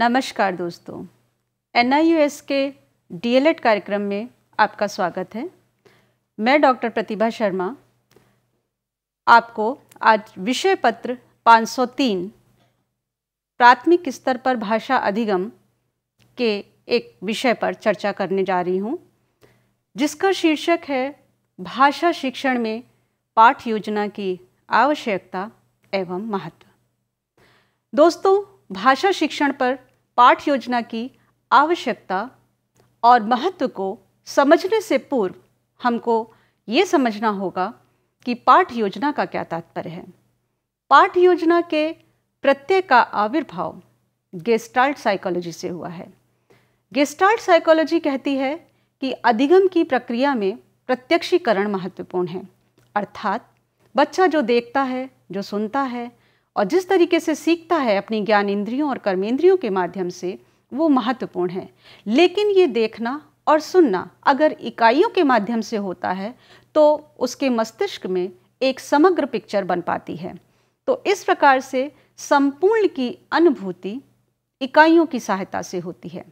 नमस्कार दोस्तों, NIUS के DLED कार्यक्रम में आपका स्वागत है। मैं डॉक्टर प्रतिभा शर्मा आपको आज विषय पत्र 503 प्राथमिक स्तर पर भाषा अधिगम के एक विषय पर चर्चा करने जा रही हूँ, जिसका शीर्षक है भाषा शिक्षण में पाठ योजना की आवश्यकता एवं महत्व। दोस्तों, भाषा शिक्षण पर पाठ योजना की आवश्यकता और महत्व को समझने से पूर्व हमको ये समझना होगा कि पाठ योजना का क्या तात्पर्य है। पाठ योजना के प्रत्यय का आविर्भाव गेस्टाल्ट साइकोलॉजी से हुआ है। गेस्टाल्ट साइकोलॉजी कहती है कि अधिगम की प्रक्रिया में प्रत्यक्षीकरण महत्वपूर्ण है, अर्थात बच्चा जो देखता है, जो सुनता है और जिस तरीके से सीखता है अपनी ज्ञान इंद्रियों और कर्मेंद्रियों के माध्यम से, वो महत्वपूर्ण है। लेकिन ये देखना और सुनना अगर इकाइयों के माध्यम से होता है तो उसके मस्तिष्क में एक समग्र पिक्चर बन पाती है। तो इस प्रकार से संपूर्ण की अनुभूति इकाइयों की सहायता से होती है।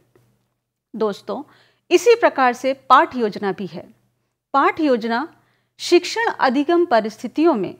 दोस्तों, इसी प्रकार से पाठ योजना भी है। पाठ योजना शिक्षण अधिगम परिस्थितियों में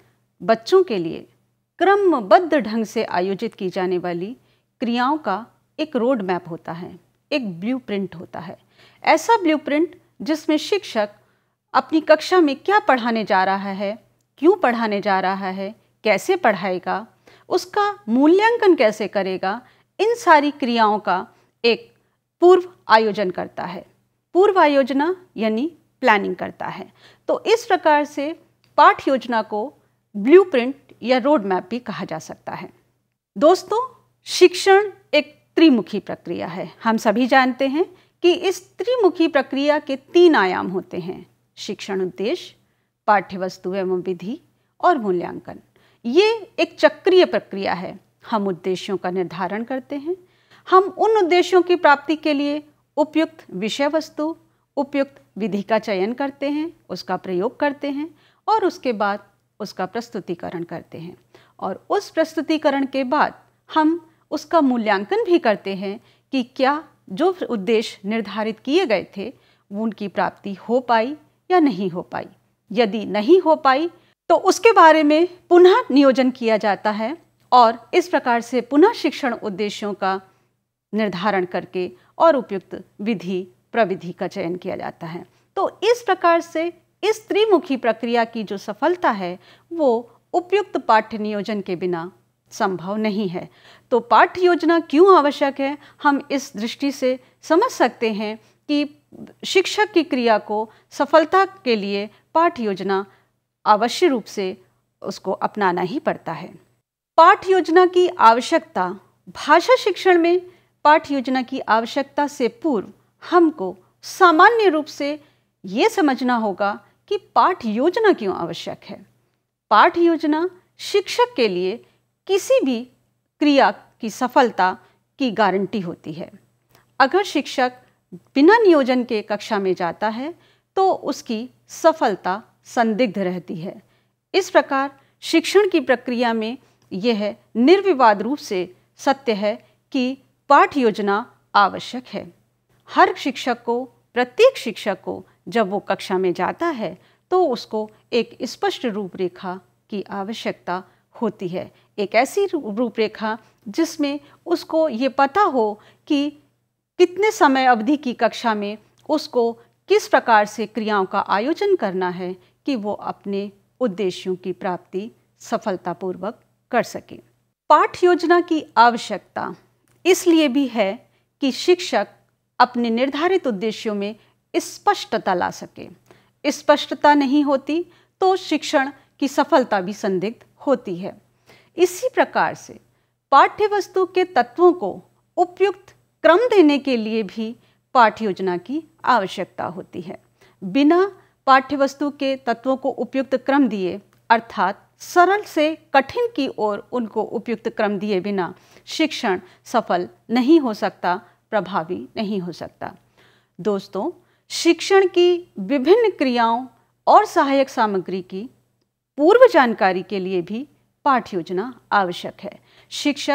बच्चों के लिए क्रमबद्ध ढंग से आयोजित की जाने वाली क्रियाओं का एक रोड मैप होता है, एक ब्लूप्रिंट होता है। ऐसा ब्लूप्रिंट जिसमें शिक्षक अपनी कक्षा में क्या पढ़ाने जा रहा है, क्यों पढ़ाने जा रहा है, कैसे पढ़ाएगा, उसका मूल्यांकन कैसे करेगा, इन सारी क्रियाओं का एक पूर्व आयोजन करता है। पूर्व आयोजना यानी प्लानिंग करता है। तो इस प्रकार से पाठ योजना को ब्लूप्रिंट या रोड मैप भी कहा जा सकता है। दोस्तों, शिक्षण एक त्रिमुखी प्रक्रिया है। हम सभी जानते हैं कि इस त्रिमुखी प्रक्रिया के 3 आयाम होते हैं: शिक्षण उद्देश्य, पाठ्यवस्तु एवं विधि और मूल्यांकन। ये एक चक्रीय प्रक्रिया है। हम उद्देश्यों का निर्धारण करते हैं, हम उन उद्देश्यों की प्राप्ति के लिए उपयुक्त विषय वस्तु, उपयुक्त विधि का चयन करते हैं, उसका प्रयोग करते हैं और उसके बाद उसका प्रस्तुतिकरण करते हैं। और उस प्रस्तुतिकरण के बाद हम उसका मूल्यांकन भी करते हैं कि क्या जो उद्देश्य निर्धारित किए गए थे वो उनकी प्राप्ति हो पाई या नहीं हो पाई। यदि नहीं हो पाई तो उसके बारे में पुनः नियोजन किया जाता है और इस प्रकार से पुनः शिक्षण उद्देश्यों का निर्धारण करके और उपयुक्त विधि प्रविधि का चयन किया जाता है। तो इस प्रकार से इस त्रिमुखी प्रक्रिया की जो सफलता है वो उपयुक्त पाठ्य नियोजन के बिना संभव नहीं है। तो पाठ्य योजना क्यों आवश्यक है, हम इस दृष्टि से समझ सकते हैं कि शिक्षक की क्रिया को सफलता के लिए पाठ्य योजना अवश्य रूप से उसको अपनाना ही पड़ता है। पाठ्य योजना की आवश्यकता, भाषा शिक्षण में पाठ्य योजना की आवश्यकता से पूर्व हमको सामान्य रूप से ये समझना होगा कि पाठ योजना क्यों आवश्यक है। पाठ योजना शिक्षक के लिए किसी भी क्रिया की सफलता की गारंटी होती है। अगर शिक्षक बिना नियोजन के कक्षा में जाता है तो उसकी सफलता संदिग्ध रहती है। इस प्रकार शिक्षण की प्रक्रिया में यह निर्विवाद रूप से सत्य है कि पाठ योजना आवश्यक है। हर शिक्षक को, प्रत्येक शिक्षक को जब वो कक्षा में जाता है तो उसको एक स्पष्ट रूपरेखा की आवश्यकता होती है। एक ऐसी रूपरेखा जिसमें उसको ये पता हो कि कितने समय अवधि की कक्षा में उसको किस प्रकार से क्रियाओं का आयोजन करना है कि वो अपने उद्देश्यों की प्राप्ति सफलतापूर्वक कर सके। पाठ योजना की आवश्यकता इसलिए भी है कि शिक्षक अपने निर्धारित उद्देश्यों में स्पष्टता ला सके। स्पष्टता नहीं होती तो शिक्षण की सफलता भी संदिग्ध होती है। इसी प्रकार से पाठ्यवस्तु के तत्वों को उपयुक्त क्रम देने के लिए भी पाठ्य योजना की आवश्यकता होती है। बिना पाठ्यवस्तु के तत्वों को उपयुक्त क्रम दिए, अर्थात सरल से कठिन की ओर उनको उपयुक्त क्रम दिए बिना शिक्षण सफल नहीं हो सकता, प्रभावी नहीं हो सकता। दोस्तों, शिक्षण की विभिन्न क्रियाओं और सहायक सामग्री की पूर्व जानकारी के लिए भी पाठ्य योजना आवश्यक है। शिक्षक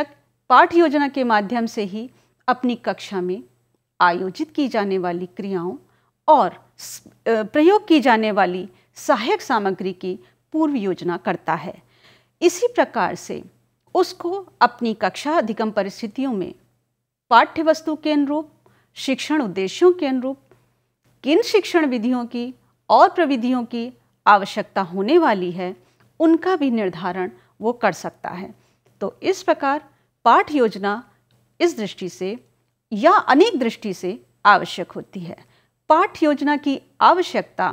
पाठ्य योजना के माध्यम से ही अपनी कक्षा में आयोजित की जाने वाली क्रियाओं और प्रयोग की जाने वाली सहायक सामग्री की पूर्व योजना करता है। इसी प्रकार से उसको अपनी कक्षा अधिगम परिस्थितियों में पाठ्य वस्तु के अनुरूप, शिक्षण उद्देश्यों के अनुरूप किन शिक्षण विधियों की और प्रविधियों की आवश्यकता होने वाली है, उनका भी निर्धारण वो कर सकता है। तो इस प्रकार पाठ्य योजना इस दृष्टि से या अनेक दृष्टि से आवश्यक होती है। पाठ्य योजना की आवश्यकता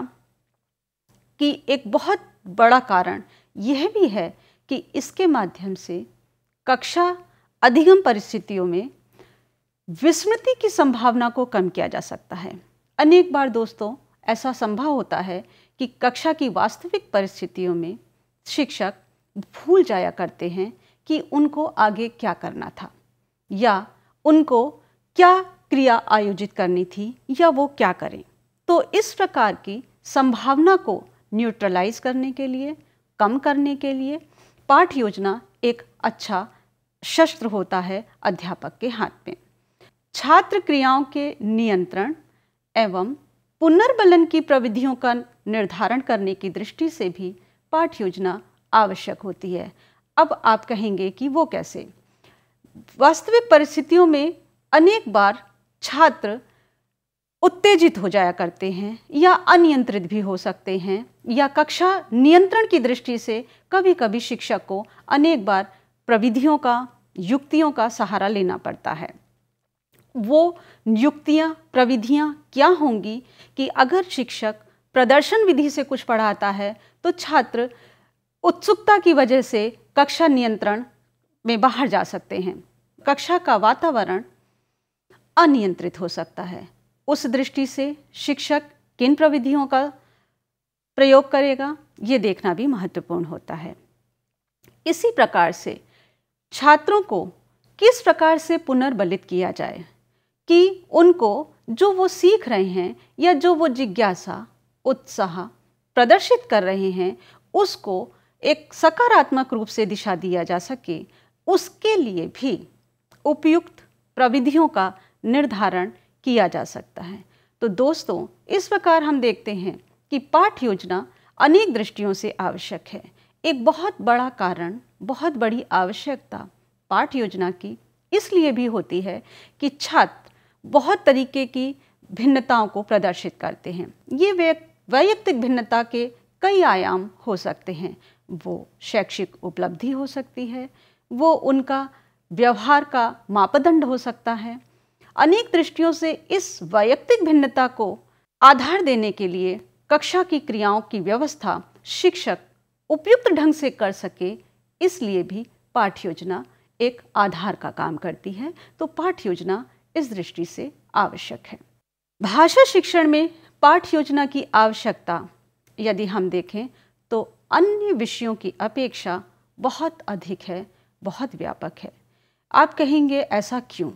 की एक बहुत बड़ा कारण यह भी है कि इसके माध्यम से कक्षा अधिगम परिस्थितियों में विस्मृति की संभावना को कम किया जा सकता है। अनेक बार दोस्तों ऐसा संभव होता है कि कक्षा की वास्तविक परिस्थितियों में शिक्षक भूल जाया करते हैं कि उनको आगे क्या करना था या उनको क्या क्रिया आयोजित करनी थी या वो क्या करें। तो इस प्रकार की संभावना को न्यूट्रलाइज करने के लिए, कम करने के लिए पाठ्य योजना एक अच्छा शस्त्र होता है अध्यापक के हाथ में। छात्र क्रियाओं के नियंत्रण एवं पुनर्बलन की प्रविधियों का निर्धारण करने की दृष्टि से भी पाठ्य योजना आवश्यक होती है। अब आप कहेंगे कि वो कैसे? वास्तविक परिस्थितियों में अनेक बार छात्र उत्तेजित हो जाया करते हैं या अनियंत्रित भी हो सकते हैं, या कक्षा नियंत्रण की दृष्टि से कभी कभी शिक्षक को अनेक बार प्रविधियों का, युक्तियों का सहारा लेना पड़ता है। वो युक्तियाँ, प्रविधियाँ क्या होंगी कि अगर शिक्षक प्रदर्शन विधि से कुछ पढ़ाता है तो छात्र उत्सुकता की वजह से कक्षा नियंत्रण में बाहर जा सकते हैं, कक्षा का वातावरण अनियंत्रित हो सकता है। उस दृष्टि से शिक्षक किन प्रविधियों का प्रयोग करेगा, ये देखना भी महत्वपूर्ण होता है। इसी प्रकार से छात्रों को किस प्रकार से पुनर्बलित किया जाए कि उनको जो वो सीख रहे हैं या जो वो जिज्ञासा, उत्साह प्रदर्शित कर रहे हैं उसको एक सकारात्मक रूप से दिशा दिया जा सके, उसके लिए भी उपयुक्त प्रविधियों का निर्धारण किया जा सकता है। तो दोस्तों, इस प्रकार हम देखते हैं कि पाठ्य योजना अनेक दृष्टियों से आवश्यक है। एक बहुत बड़ा कारण, बहुत बड़ी आवश्यकता पाठ्य योजना की इसलिए भी होती है कि छात्र बहुत तरीके की भिन्नताओं को प्रदर्शित करते हैं। ये वैयक्तिक भिन्नता के कई आयाम हो सकते हैं। वो शैक्षिक उपलब्धि हो सकती है, वो उनका व्यवहार का मापदंड हो सकता है। अनेक दृष्टियों से इस वैयक्तिक भिन्नता को आधार देने के लिए कक्षा की क्रियाओं की व्यवस्था शिक्षक उपयुक्त ढंग से कर सके, इसलिए भी पाठ्य योजना एक आधार का काम करती है। तो पाठ्य योजना इस दृष्टि से आवश्यक है। भाषा शिक्षण में पाठ्य योजना की आवश्यकता यदि हम देखें तो अन्य विषयों की अपेक्षा बहुत अधिक है, बहुत व्यापक है। आप कहेंगे ऐसा क्यों?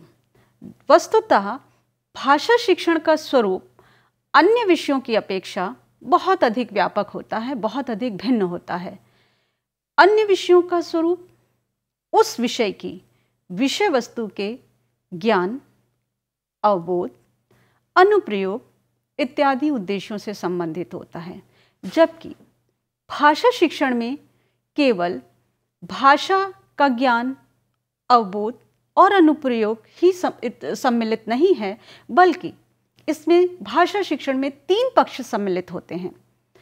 वस्तुतः भाषा शिक्षण का स्वरूप अन्य विषयों की अपेक्षा बहुत अधिक व्यापक होता है, बहुत अधिक भिन्न होता है। अन्य विषयों का स्वरूप उस विषय की विषय वस्तु के ज्ञान, अवबोध, अनुप्रयोग इत्यादि उद्देश्यों से संबंधित होता है, जबकि भाषा शिक्षण में केवल भाषा का ज्ञान, अवबोध और अनुप्रयोग ही सम्मिलित नहीं है, बल्कि इसमें भाषा शिक्षण में 3 पक्ष सम्मिलित होते हैं।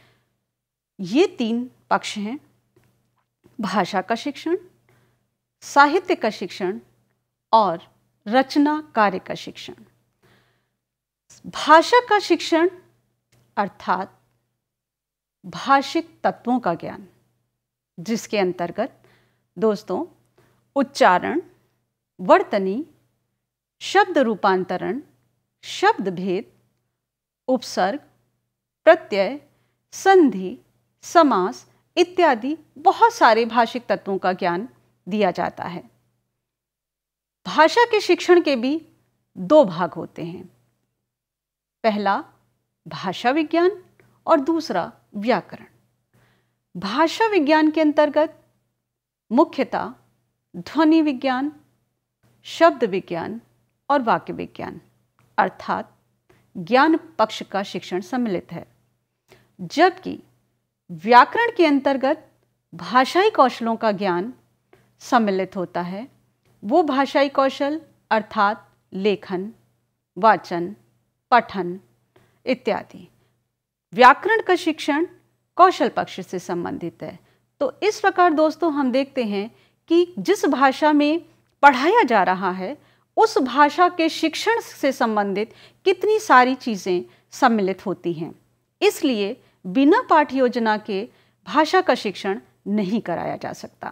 ये 3 पक्ष हैं: भाषा का शिक्षण, साहित्य का शिक्षण और रचना कार्य का शिक्षण। भाषा का शिक्षण अर्थात भाषिक तत्वों का ज्ञान, जिसके अंतर्गत दोस्तों उच्चारण, वर्तनी, शब्द रूपांतरण, शब्द भेद, उपसर्ग, प्रत्यय, संधि, समास इत्यादि बहुत सारे भाषिक तत्वों का ज्ञान दिया जाता है। भाषा के शिक्षण के भी 2 भाग होते हैं। पहला भाषा विज्ञान और दूसरा व्याकरण। भाषा विज्ञान के अंतर्गत मुख्यतः ध्वनि विज्ञान, शब्द विज्ञान और वाक्य विज्ञान अर्थात ज्ञान पक्ष का शिक्षण सम्मिलित है, जबकि व्याकरण के अंतर्गत भाषाई कौशलों का ज्ञान सम्मिलित होता है। वो भाषाई कौशल अर्थात लेखन, वाचन, पठन इत्यादि। व्याकरण का शिक्षण कौशल पक्ष से संबंधित है। तो इस प्रकार दोस्तों हम देखते हैं कि जिस भाषा में पढ़ाया जा रहा है उस भाषा के शिक्षण से संबंधित कितनी सारी चीज़ें सम्मिलित होती हैं। इसलिए बिना पाठ योजना के भाषा का शिक्षण नहीं कराया जा सकता।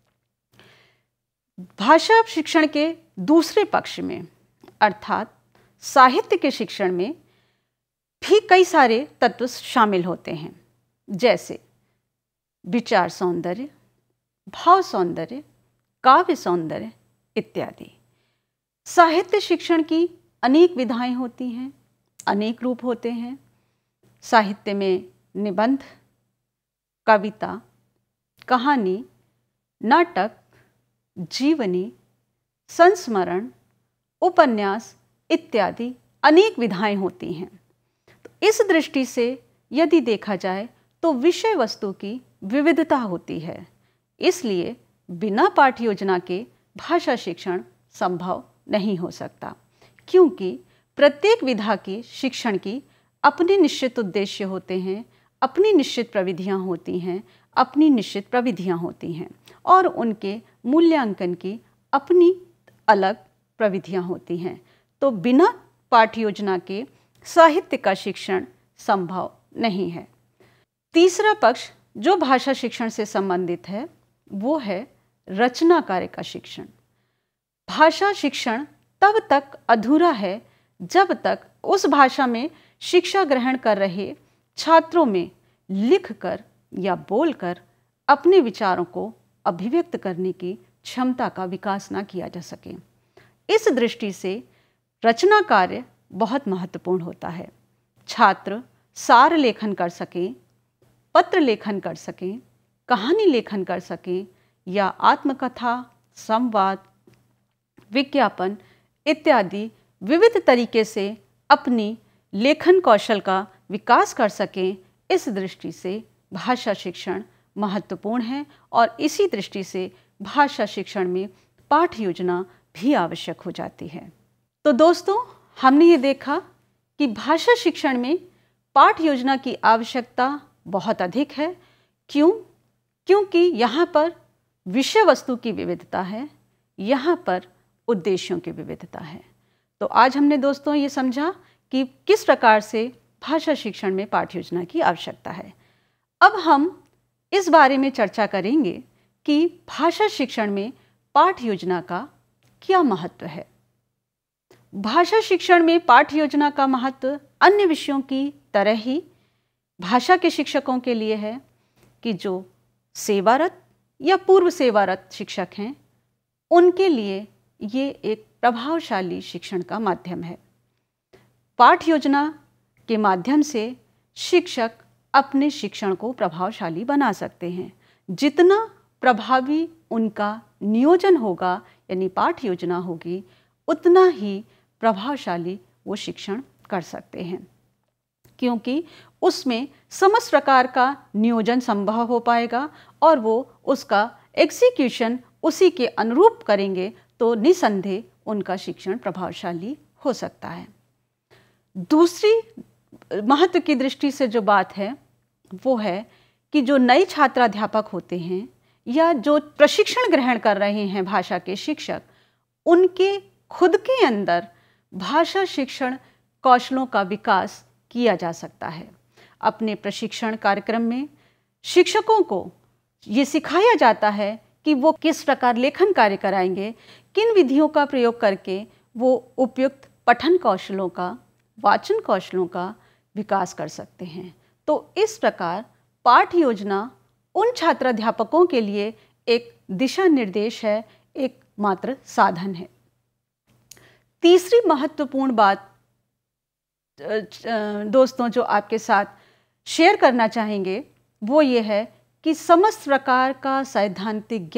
भाषा शिक्षण के दूसरे पक्ष में अर्थात साहित्य के शिक्षण में भी कई सारे तत्व शामिल होते हैं, जैसे विचार सौंदर्य, भाव सौंदर्य, काव्य सौंदर्य इत्यादि। साहित्य शिक्षण की अनेक विधाएं होती हैं, अनेक रूप होते हैं। साहित्य में निबंध, कविता, कहानी, नाटक, जीवनी, संस्मरण, उपन्यास इत्यादि अनेक विधाएं होती हैं। तो इस दृष्टि से यदि देखा जाए तो विषय वस्तु की विविधता होती है। इसलिए बिना पाठ योजना के भाषा शिक्षण संभव नहीं हो सकता, क्योंकि प्रत्येक विधा की शिक्षण की अपने निश्चित उद्देश्य होते हैं, अपनी निश्चित प्रविधियां होती हैं, अपनी निश्चित प्रविधियां होती हैं और उनके मूल्यांकन की अपनी अलग प्रविधियां होती हैं। तो बिना पाठ योजना के साहित्य का शिक्षण संभव नहीं है। तीसरा पक्ष जो भाषा शिक्षण से संबंधित है वो है रचना कार्य का शिक्षण। भाषा शिक्षण तब तक अधूरा है जब तक उस भाषा में शिक्षा ग्रहण कर रहे छात्रों में लिखकर या बोलकर अपने विचारों को अभिव्यक्त करने की क्षमता का विकास ना किया जा सके। इस दृष्टि से रचना कार्य बहुत महत्वपूर्ण होता है। छात्र सार लेखन कर सकें, पत्र लेखन कर सकें, कहानी लेखन कर सकें या आत्मकथा, संवाद, विज्ञापन इत्यादि विविध तरीके से अपनी लेखन कौशल का विकास कर सकें, इस दृष्टि से भाषा शिक्षण महत्वपूर्ण है और इसी दृष्टि से भाषा शिक्षण में पाठ योजना भी आवश्यक हो जाती है। तो दोस्तों हमने ये देखा कि भाषा शिक्षण में पाठ योजना की आवश्यकता बहुत अधिक है। क्यों? क्योंकि यहाँ पर विषय वस्तु की विविधता है, यहाँ पर उद्देश्यों की विविधता है। तो आज हमने दोस्तों ये समझा कि किस प्रकार से भाषा शिक्षण में पाठ योजना की आवश्यकता है। अब हम इस बारे में चर्चा करेंगे कि भाषा शिक्षण में पाठ योजना का क्या महत्व है। भाषा शिक्षण में पाठ योजना का महत्व अन्य विषयों की तरह ही भाषा के शिक्षकों के लिए है कि जो सेवारत या पूर्व सेवारत शिक्षक हैं उनके लिए ये एक प्रभावशाली शिक्षण का माध्यम है। पाठ योजना के माध्यम से शिक्षक अपने शिक्षण को प्रभावशाली बना सकते हैं। जितना प्रभावी उनका नियोजन होगा यानी पाठ योजना होगी, उतना ही प्रभावशाली वो शिक्षण कर सकते हैं, क्योंकि उसमें समस्त प्रकार का नियोजन संभव हो पाएगा और वो उसका एग्जीक्यूशन उसी के अनुरूप करेंगे तो निसंदेह उनका शिक्षण प्रभावशाली हो सकता है। दूसरी महत्व की दृष्टि से जो बात है वो है कि जो नए छात्राध्यापक होते हैं या जो प्रशिक्षण ग्रहण कर रहे हैं भाषा के शिक्षक, उनके खुद के अंदर भाषा शिक्षण कौशलों का विकास किया जा सकता है। अपने प्रशिक्षण कार्यक्रम में शिक्षकों को ये सिखाया जाता है कि वो किस प्रकार लेखन कार्य कराएंगे, किन विधियों का प्रयोग करके वो उपयुक्त पठन कौशलों का, वाचन कौशलों का विकास कर सकते हैं। तो इस प्रकार पाठ योजना उन छात्राध्यापकों के लिए एक दिशा निर्देश है, एक मात्र साधन है। तीसरी महत्वपूर्ण बात दोस्तों जो आपके साथ शेयर करना चाहेंगे वो ये है कि समस्त प्रकार का सैद्धांतिक ज्ञान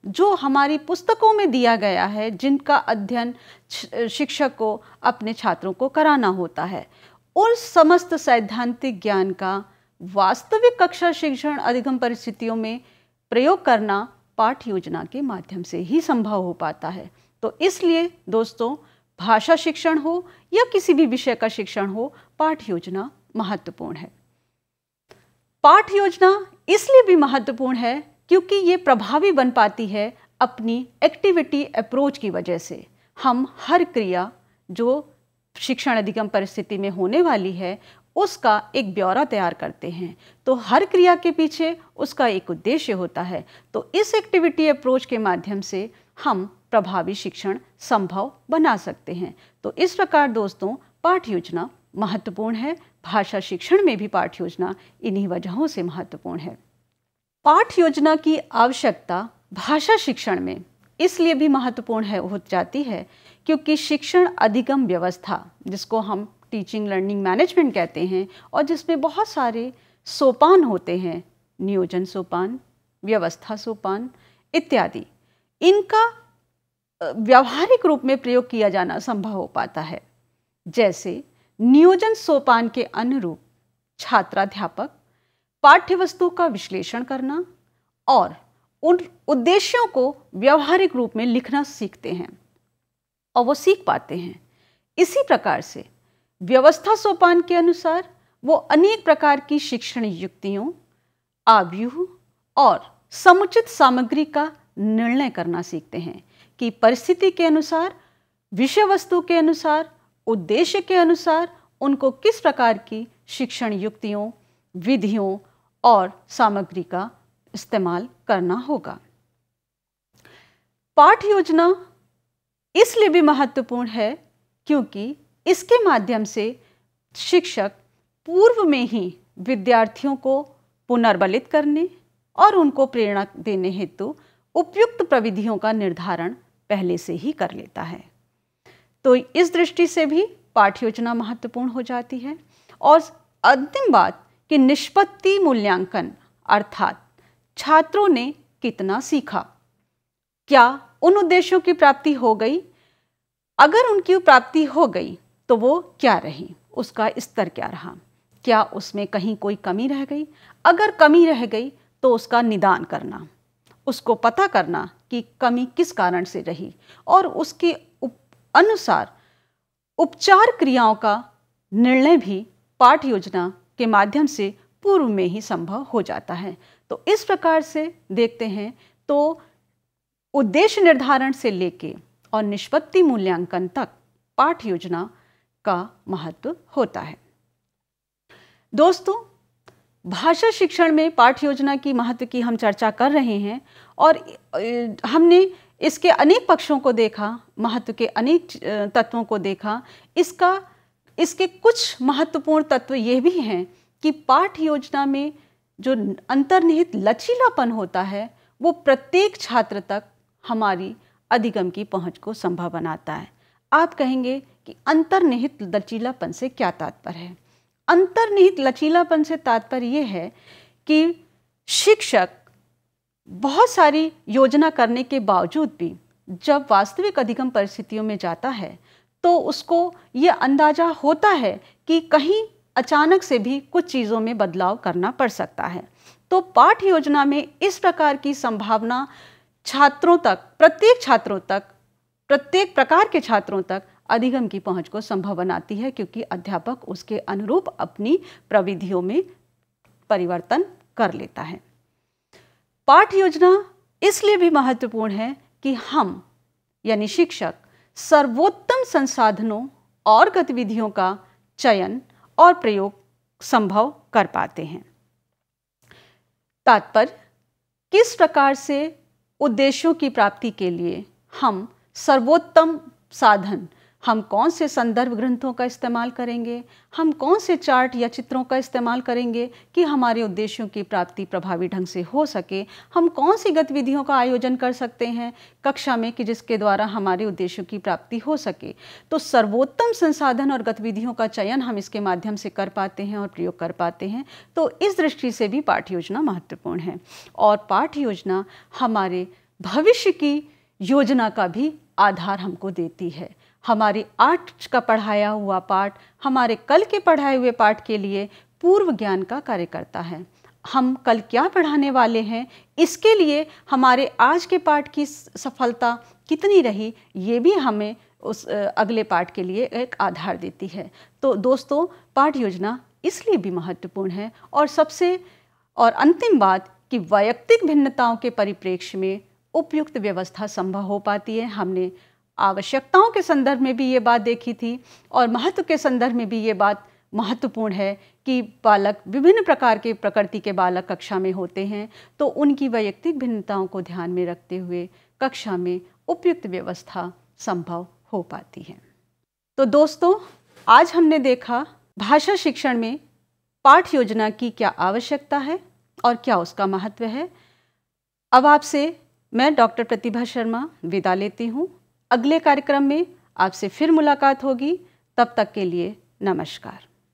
जो हमारी पुस्तकों में दिया गया है, जिनका अध्ययन शिक्षक को अपने छात्रों को कराना होता है, उस समस्त सैद्धांतिक ज्ञान का वास्तविक कक्षा शिक्षण अधिगम परिस्थितियों में प्रयोग करना पाठ योजना के माध्यम से ही संभव हो पाता है। तो इसलिए दोस्तों, भाषा शिक्षण हो या किसी भी विषय का शिक्षण हो, पाठ योजना महत्वपूर्ण है। पाठ योजना इसलिए भी महत्वपूर्ण है क्योंकि ये प्रभावी बन पाती है अपनी एक्टिविटी अप्रोच की वजह से। हम हर क्रिया जो शिक्षण अधिगम परिस्थिति में होने वाली है उसका एक ब्यौरा तैयार करते हैं। तो हर क्रिया के पीछे उसका एक उद्देश्य होता है। तो इस एक्टिविटी अप्रोच के माध्यम से हम प्रभावी शिक्षण संभव बना सकते हैं। तो इस प्रकार दोस्तों, पाठ योजना महत्वपूर्ण है। भाषा शिक्षण में भी पाठ योजना इन्हीं वजहों से महत्वपूर्ण है। पाठ योजना की आवश्यकता भाषा शिक्षण में इसलिए भी महत्वपूर्ण है हो जाती है क्योंकि शिक्षण अधिगम व्यवस्था, जिसको हम टीचिंग लर्निंग मैनेजमेंट कहते हैं, और जिसमें बहुत सारे सोपान होते हैं, नियोजन सोपान, व्यवस्था सोपान इत्यादि, इनका व्यावहारिक रूप में प्रयोग किया जाना संभव हो पाता है। जैसे नियोजन सोपान के अनुरूप छात्राध्यापक पाठ्यवस्तु का विश्लेषण करना और उन उद्देश्यों को व्यावहारिक रूप में लिखना सीखते हैं और वो सीख पाते हैं। इसी प्रकार से व्यवस्था सोपान के अनुसार वो अनेक प्रकार की शिक्षण युक्तियों, आव्यूह और समुचित सामग्री का निर्णय करना सीखते हैं कि परिस्थिति के अनुसार, विषय वस्तु के अनुसार, उद्देश्य के अनुसार उनको किस प्रकार की शिक्षण युक्तियों, विधियों और सामग्री का इस्तेमाल करना होगा। पाठ योजना इसलिए भी महत्वपूर्ण है क्योंकि इसके माध्यम से शिक्षक पूर्व में ही विद्यार्थियों को पुनर्बलित करने और उनको प्रेरणा देने हेतु उपयुक्त प्रविधियों का निर्धारण पहले से ही कर लेता है। तो इस दृष्टि से भी पाठ योजना महत्वपूर्ण हो जाती है। और अंतिम बात कि निष्पत्ति मूल्यांकन, अर्थात छात्रों ने कितना सीखा, क्या उन उद्देश्यों की प्राप्ति हो गई, अगर उनकी प्राप्ति हो गई तो वो क्या रही, उसका स्तर क्या रहा, क्या उसमें कहीं कोई कमी रह गई, अगर कमी रह गई तो उसका निदान करना, उसको पता करना कि कमी किस कारण से रही और उसके अनुसार उपचार क्रियाओं का निर्णय भी पाठ योजना के माध्यम से पूर्व में ही संभव हो जाता है। तो इस प्रकार से देखते हैं तो उद्देश्य निर्धारण से लेके और निष्पत्ति मूल्यांकन तक पाठ योजना का महत्व होता है। दोस्तों, भाषा शिक्षण में पाठ योजना की महत्व की हम चर्चा कर रहे हैं और हमने इसके अनेक पक्षों को देखा, महत्व के अनेक तत्वों को देखा। इसके कुछ महत्वपूर्ण तत्व ये भी हैं कि पाठ योजना में जो अंतर्निहित लचीलापन होता है वो प्रत्येक छात्र तक हमारी अधिगम की पहुंच को संभव बनाता है। आप कहेंगे कि अंतर्निहित लचीलापन से क्या तात्पर्य है? अंतर्निहित लचीलापन से तात्पर्य ये है कि शिक्षक बहुत सारी योजना करने के बावजूद भी जब वास्तविक अधिगम परिस्थितियों में जाता है तो उसको ये अंदाजा होता है कि कहीं अचानक से भी कुछ चीज़ों में बदलाव करना पड़ सकता है। तो पाठ योजना में इस प्रकार की संभावना छात्रों तक, प्रत्येक प्रकार के छात्रों तक अधिगम की पहुंच को संभव बनाती है क्योंकि अध्यापक उसके अनुरूप अपनी प्रविधियों में परिवर्तन कर लेता है। पाठ योजना इसलिए भी महत्वपूर्ण है कि हम यानी शिक्षक सर्वोत्तम संसाधनों और गतिविधियों का चयन और प्रयोग संभव कर पाते हैं। तात्पर्य, किस प्रकार से उद्देश्यों की प्राप्ति के लिए हम सर्वोत्तम साधन, हम कौन से संदर्भ ग्रंथों का इस्तेमाल करेंगे, हम कौन से चार्ट या चित्रों का इस्तेमाल करेंगे कि हमारे उद्देश्यों की प्राप्ति प्रभावी ढंग से हो सके, हम कौन सी गतिविधियों का आयोजन कर सकते हैं कक्षा में कि जिसके द्वारा हमारे उद्देश्यों की प्राप्ति हो सके। तो सर्वोत्तम संसाधन और गतिविधियों का चयन हम इसके माध्यम से कर पाते हैं और प्रयोग कर पाते हैं। तो इस दृष्टि से भी पाठ योजना महत्वपूर्ण है और पाठ योजना हमारे भविष्य की योजना का भी आधार हमको देती है। हमारी आज का पढ़ाया हुआ पाठ हमारे कल के पढ़ाए हुए पाठ के लिए पूर्व ज्ञान का कार्य करता है। हम कल क्या पढ़ाने वाले हैं, इसके लिए हमारे आज के पाठ की सफलता कितनी रही, ये भी हमें उस अगले पाठ के लिए एक आधार देती है। तो दोस्तों, पाठ योजना इसलिए भी महत्वपूर्ण है। और अंतिम बात कि वैयक्तिक भिन्नताओं के परिप्रेक्ष्य में उपयुक्त व्यवस्था संभव हो पाती है। हमने आवश्यकताओं के संदर्भ में भी ये बात देखी थी और महत्व के संदर्भ में भी ये बात महत्वपूर्ण है कि बालक, विभिन्न प्रकार के प्रकृति के बालक कक्षा में होते हैं, तो उनकी वैयक्तिक भिन्नताओं को ध्यान में रखते हुए कक्षा में उपयुक्त व्यवस्था संभव हो पाती है। तो दोस्तों, आज हमने देखा भाषा शिक्षण में पाठ योजना की क्या आवश्यकता है और क्या उसका महत्व है। अब आपसे मैं डॉक्टर प्रतिभा शर्मा विदा लेती हूँ। अगले कार्यक्रम में आपसे फिर मुलाकात होगी। तब तक के लिए नमस्कार।